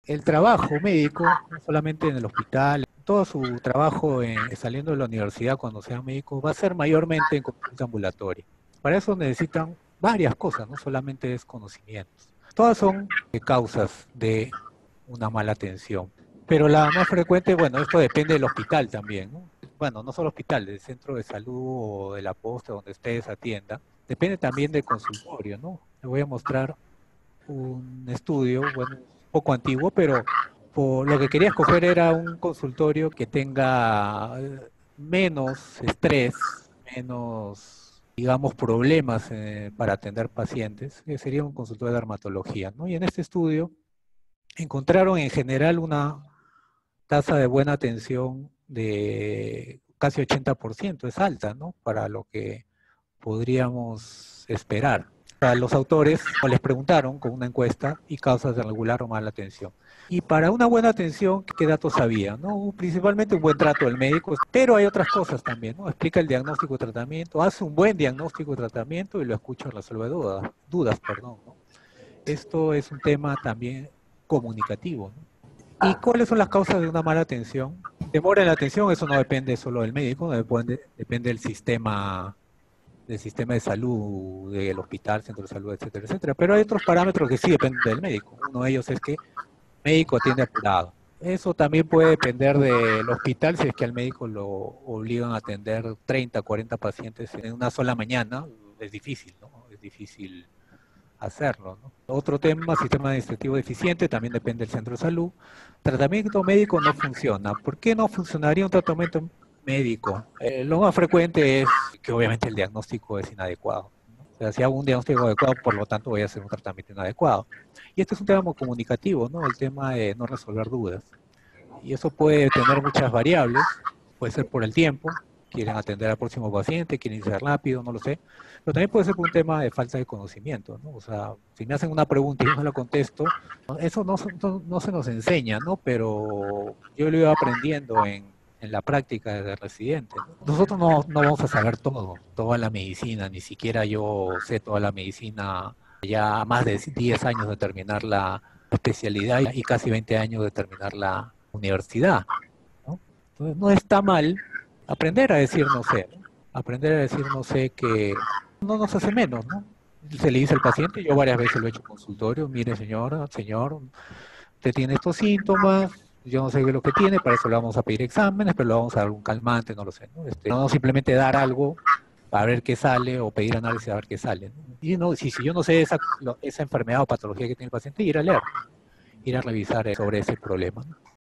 El trabajo médico, no solamente en el hospital, todo su trabajo saliendo de la universidad cuando sea médico, va a ser mayormente en consulta ambulatoria. Para eso necesitan varias cosas, no solamente es conocimientos. Todas son causas de una mala atención. Pero la más frecuente, bueno, esto depende del hospital también, ¿no? Bueno, no solo hospital, del centro de salud o de la posta donde ustedes atiendan. Depende también del consultorio, ¿no? Le voy a mostrar un estudio, bueno, un poco antiguo, pero lo que quería escoger era un consultorio que tenga menos estrés, menos, digamos, problemas para atender pacientes, que sería un consultorio de dermatología, ¿no? Y en este estudio encontraron en general una tasa de buena atención de casi 80%, es alta, ¿no? Para lo que podríamos esperar. A los autores les preguntaron con una encuesta y causas de regular o mala atención. Y para una buena atención, ¿qué datos había? ¿No? Principalmente un buen trato del médico, pero hay otras cosas también, ¿no? Explica el diagnóstico y tratamiento, hace un buen diagnóstico y tratamiento y lo escucha y resuelve dudas, perdón, ¿no? Esto es un tema también comunicativo, ¿no? ¿Y cuáles son las causas de una mala atención? Demora en la atención, eso no depende solo del médico, depende del sistema de salud, del hospital, centro de salud, etcétera, etcétera. Pero hay otros parámetros que sí dependen del médico. Uno de ellos es que el médico atiende apurado. Eso también puede depender del hospital, si es que al médico lo obligan a atender 30, 40 pacientes en una sola mañana, es difícil, ¿no? Es difícil hacerlo, ¿no? Otro tema, sistema administrativo deficiente, también depende del centro de salud. Tratamiento médico no funciona. ¿Por qué no funcionaría un tratamiento médico? Lo más frecuente es que obviamente el diagnóstico es inadecuado, ¿no? O sea, si hago un diagnóstico adecuado, por lo tanto voy a hacer un tratamiento inadecuado. Y este es un tema comunicativo, ¿no? El tema de no resolver dudas. Y eso puede tener muchas variables, puede ser por el tiempo, quieren atender al próximo paciente, quieren irse rápido, no lo sé, pero también puede ser por un tema de falta de conocimiento, ¿no? O sea, si me hacen una pregunta y yo no la contesto, eso no se nos enseña, ¿no? Pero yo lo iba aprendiendo en la práctica de residente, ¿no? Nosotros no vamos a saber toda la medicina, ni siquiera yo sé toda la medicina ya más de 10 años de terminar la especialidad y casi 20 años de terminar la universidad, ¿no? Entonces, no está mal aprender a decir no sé, ¿no? Aprender a decir no sé que no nos hace menos, ¿no? Se le dice al paciente, yo varias veces lo he hecho en consultorio, mire señora, señor, usted tiene estos síntomas, yo no sé qué es lo que tiene, para eso le vamos a pedir exámenes, pero le vamos a dar un calmante, no lo sé, ¿no? No simplemente dar algo para ver qué sale o pedir análisis a ver qué sale, ¿no? Y no, si yo no sé esa enfermedad o patología que tiene el paciente, ir a leer, ir a revisar sobre ese problema, ¿no?